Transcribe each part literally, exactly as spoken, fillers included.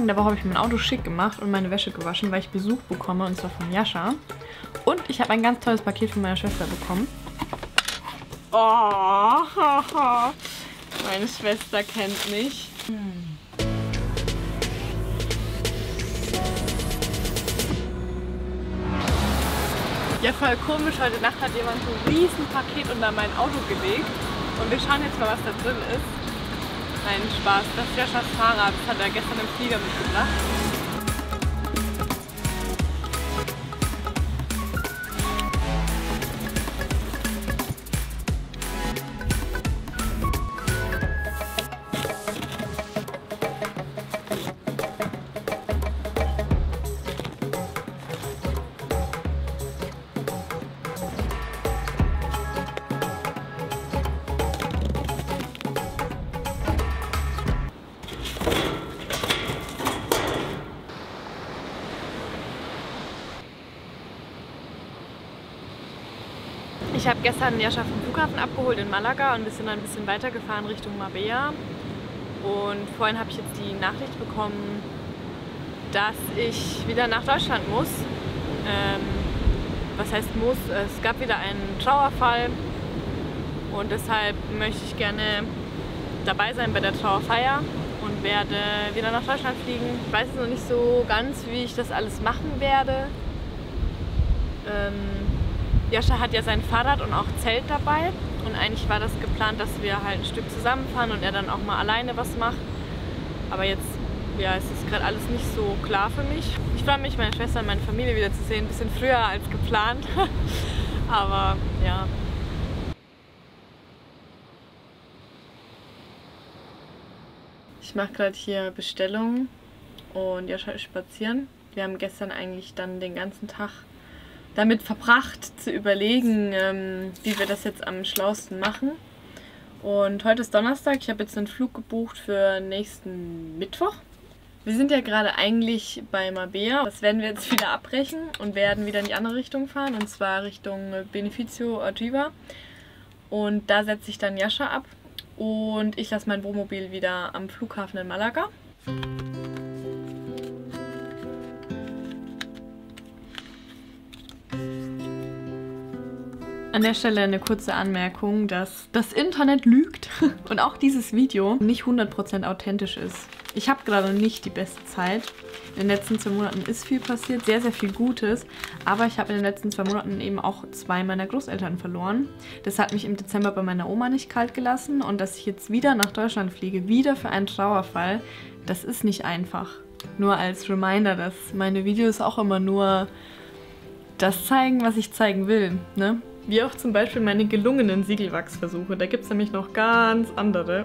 Anfang der Woche habe ich mein Auto schick gemacht und meine Wäsche gewaschen, weil ich Besuch bekomme, und zwar von Jascha. Und ich habe ein ganz tolles Paket von meiner Schwester bekommen. Oh, meine Schwester kennt mich. Hm. Ja, voll komisch. Heute Nacht hat jemand so ein riesen Paket unter mein Auto gelegt. Und wir schauen jetzt mal, was da drin ist. Nein, Spaß. Das ist Jaschas Fahrrad. Das hat er gestern im Flieger mitgebracht. Ich habe gestern Jascha vom Flughafen abgeholt in Malaga und wir sind dann ein bisschen weitergefahren Richtung Marbella. Und vorhin habe ich jetzt die Nachricht bekommen, dass ich wieder nach Deutschland muss. Ähm, was heißt muss? Es gab wieder einen Trauerfall und deshalb möchte ich gerne dabei sein bei der Trauerfeier und werde wieder nach Deutschland fliegen. Ich weiß noch nicht so ganz, wie ich das alles machen werde. Ähm, Jascha hat ja sein Fahrrad und auch Zelt dabei und eigentlich war das geplant, dass wir halt ein Stück zusammenfahren und er dann auch mal alleine was macht. Aber jetzt, ja, es ist gerade alles nicht so klar für mich. Ich freue mich, meine Schwester und meine Familie wieder zu sehen, ein bisschen früher als geplant. Aber ja. Ich mache gerade hier Bestellungen und Jascha ist spazieren. Wir haben gestern eigentlich dann den ganzen Tag damit verbracht, zu überlegen, ähm, wie wir das jetzt am schlausten machen. Und heute ist Donnerstag, ich habe jetzt einen Flug gebucht für nächsten Mittwoch. Wir sind ja gerade eigentlich bei Marbella. Das werden wir jetzt wieder abbrechen und werden wieder in die andere Richtung fahren, und zwar Richtung Beneficio Orgiva. Und da setze ich dann Jascha ab und ich lasse mein Wohnmobil wieder am Flughafen in Malaga. An der Stelle eine kurze Anmerkung, dass das Internet lügt und auch dieses Video nicht hundert Prozent authentisch ist. Ich habe gerade nicht die beste Zeit. In den letzten zwei Monaten ist viel passiert, sehr, sehr viel Gutes. Aber ich habe in den letzten zwei Monaten eben auch zwei meiner Großeltern verloren. Das hat mich im Dezember bei meiner Oma nicht kalt gelassen. Und dass ich jetzt wieder nach Deutschland fliege, wieder für einen Trauerfall, das ist nicht einfach. Nur als Reminder, dass meine Videos auch immer nur das zeigen, was ich zeigen will, ne? Wie auch zum Beispiel meine gelungenen Siegelwachsversuche. Da gibt es nämlich noch ganz andere.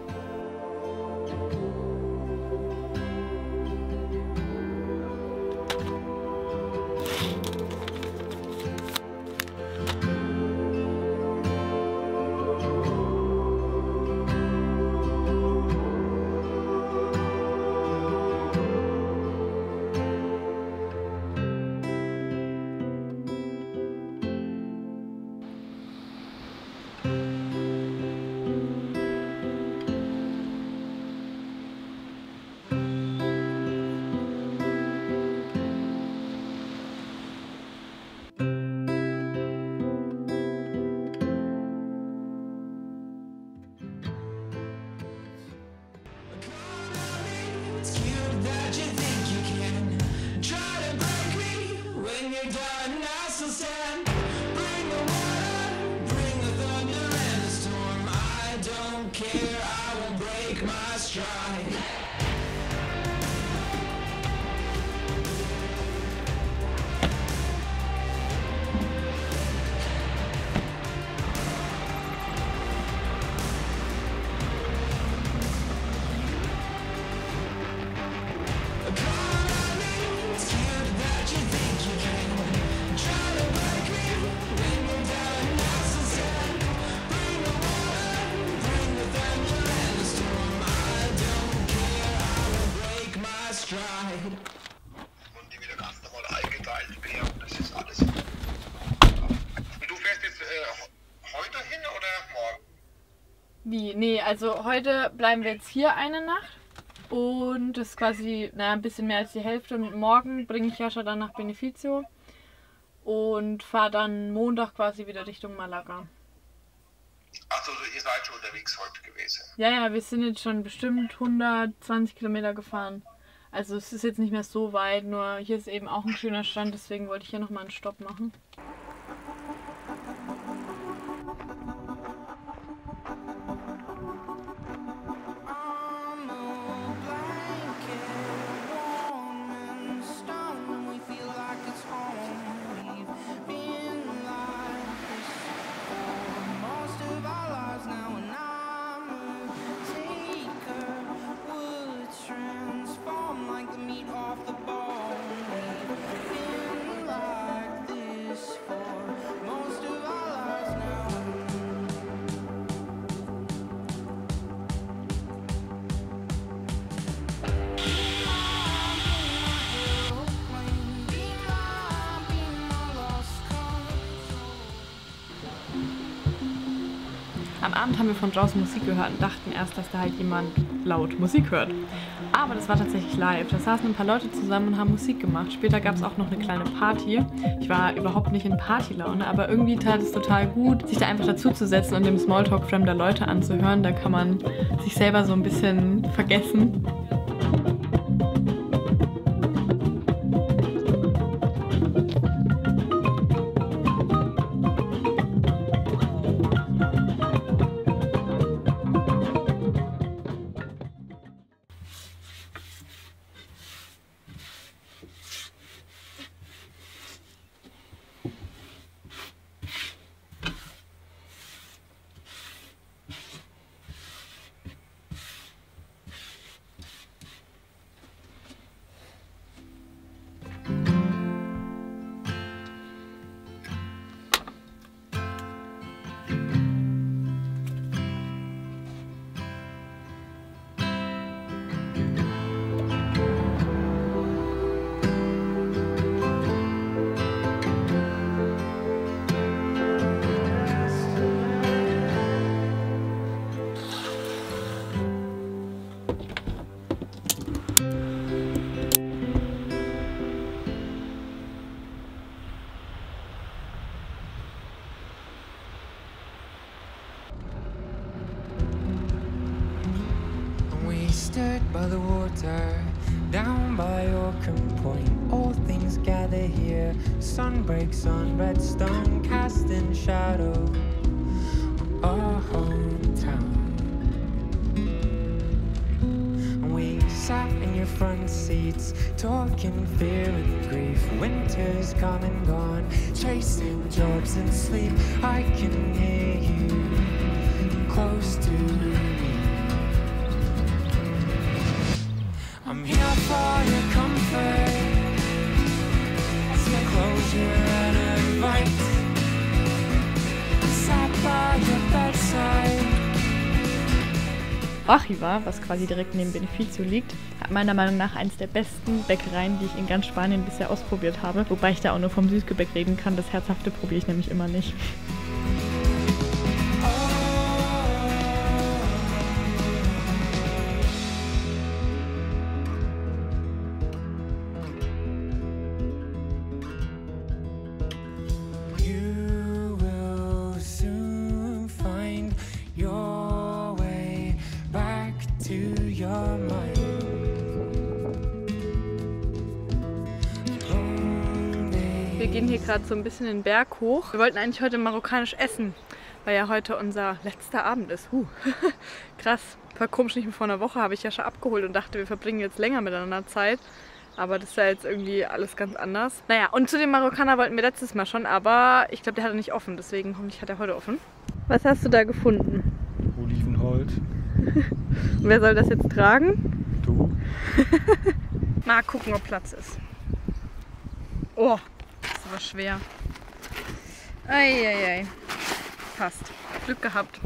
Und die wieder ganz normal eingeteilt werden. Das ist alles. Und du fährst jetzt äh, heute hin oder morgen? Wie? Nee, also heute bleiben wir jetzt hier eine Nacht. Und das ist quasi naja, ein bisschen mehr als die Hälfte. Und morgen bringe ich Jascha dann nach Benefizio und fahre dann Montag quasi wieder Richtung Malaga. Achso, also ihr seid schon unterwegs heute gewesen? Ja, ja, wir sind jetzt schon bestimmt hundertzwanzig Kilometer gefahren. Also es ist jetzt nicht mehr so weit, nur hier ist eben auch ein schöner Strand, deswegen wollte ich hier nochmal einen Stopp machen. Am Abend haben wir von draußen Musik gehört und dachten erst, dass da halt jemand laut Musik hört. Aber das war tatsächlich live. Da saßen ein paar Leute zusammen und haben Musik gemacht. Später gab es auch noch eine kleine Party. Ich war überhaupt nicht in Partylaune, aber irgendwie tat es total gut, sich da einfach dazuzusetzen und dem Smalltalk fremder Leute anzuhören. Da kann man sich selber so ein bisschen vergessen. Stood by the water, down by Orcam Point. All things gather here. Sun breaks on redstone, casting shadow on our hometown. And we sat in your front seats, talking fear and grief. Winter's come and gone, chasing jobs and sleep. I can hear you close to me. I'm here for your comfort, your closure and advice. Sat by your bedside. Arriva, was quasi direkt neben Benefizio liegt, hat meiner Meinung nach eines der besten Bäckereien, die ich in ganz Spanien bisher ausprobiert habe. Wobei ich da auch nur vom Süßgebäck reden kann, das Herzhafte probiere ich nämlich immer nicht. Wir gehen hier gerade so ein bisschen den Berg hoch. Wir wollten eigentlich heute marokkanisch essen, weil ja heute unser letzter Abend ist. Huh. Krass. Voll komisch, nicht mehr vor einer Woche habe ich ja schon abgeholt und dachte, wir verbringen jetzt länger miteinander Zeit. Aber das ist ja jetzt irgendwie alles ganz anders. Naja, und zu dem Marokkaner wollten wir letztes Mal schon, aber ich glaube, der hatte nicht offen. Deswegen hoffentlich hat er heute offen. Was hast du da gefunden? Olivenholz. Und wer soll das jetzt tragen? Du. Mal gucken, ob Platz ist. Oh, das ist aber schwer. Eieiei. Passt. Glück gehabt.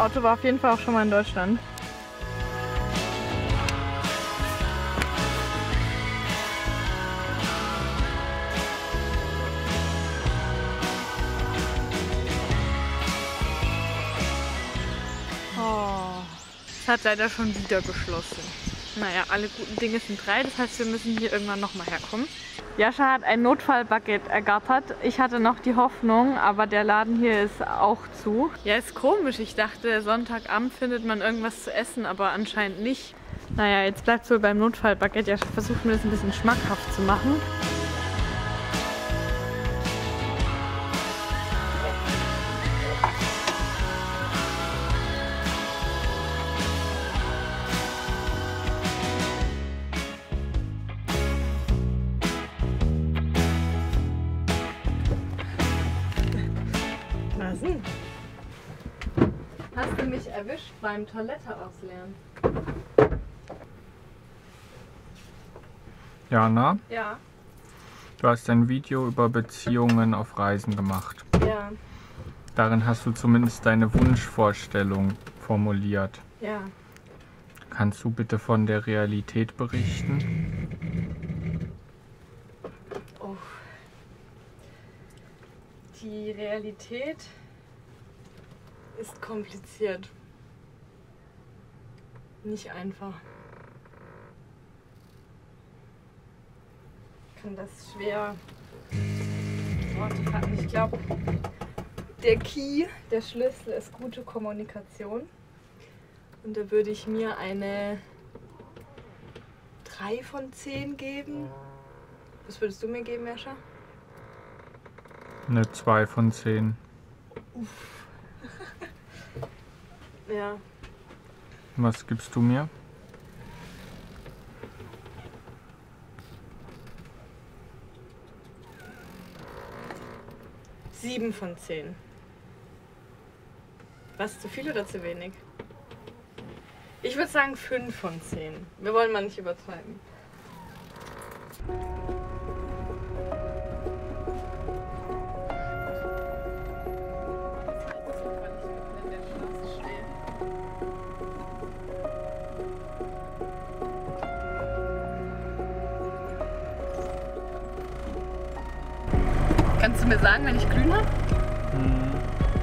Auto war auf jeden Fall auch schon mal in Deutschland. Oh, es hat leider schon wieder geschlossen. Naja, alle guten Dinge sind drei, das heißt, wir müssen hier irgendwann nochmal herkommen. Jascha hat ein Notfallbaguette ergattert. Ich hatte noch die Hoffnung, aber der Laden hier ist auch zu. Ja, ist komisch. Ich dachte, Sonntagabend findet man irgendwas zu essen, aber anscheinend nicht. Naja, jetzt bleibt es wohl beim Notfallbaguette. Jascha versucht mir das ein bisschen schmackhaft zu machen. Hast du mich erwischt beim Toilette ausleeren? Jana? Ja. Du hast ein Video über Beziehungen auf Reisen gemacht. Ja. Darin hast du zumindest deine Wunschvorstellung formuliert. Ja. Kannst du bitte von der Realität berichten? Oh. Die Realität ist kompliziert. Nicht einfach. Ich kann das schwer in Worte fassen. Ich glaube, der Key, der Schlüssel ist gute Kommunikation. Und da würde ich mir eine drei von zehn geben. Was würdest du mir geben, Jascha? Eine zwei von zehn. Uff. Ja. Was gibst du mir? sieben von zehn. Was, zu viel oder zu wenig? Ich würde sagen fünf von zehn. Wir wollen mal nicht übertreiben. Kannst du mir sagen, wenn ich grün habe? Hm.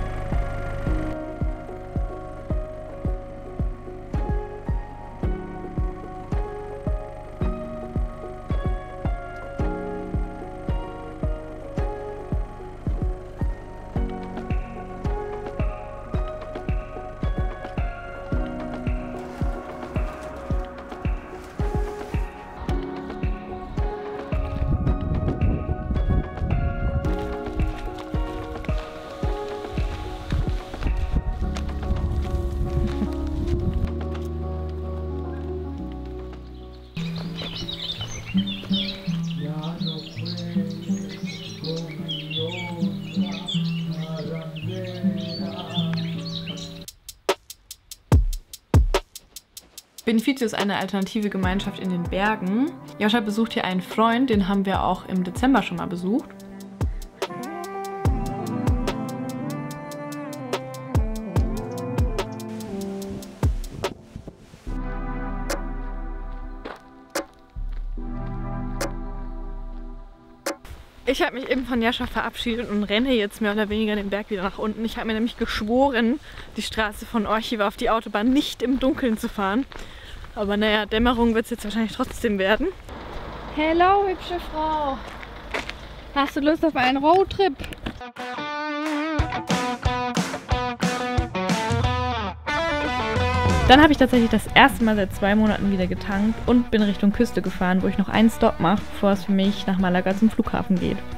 Benefizio ist eine alternative Gemeinschaft in den Bergen. Jascha besucht hier einen Freund, den haben wir auch im Dezember schon mal besucht. Ich habe mich eben von Jascha verabschiedet und renne jetzt mehr oder weniger den Berg wieder nach unten. Ich habe mir nämlich geschworen, die Straße von Orchiva auf die Autobahn nicht im Dunkeln zu fahren. Aber naja, Dämmerung wird es jetzt wahrscheinlich trotzdem werden. Hello, hübsche Frau. Hast du Lust auf einen Roadtrip? Dann habe ich tatsächlich das erste Mal seit zwei Monaten wieder getankt und bin Richtung Küste gefahren, wo ich noch einen Stopp mache, bevor es für mich nach Malaga zum Flughafen geht.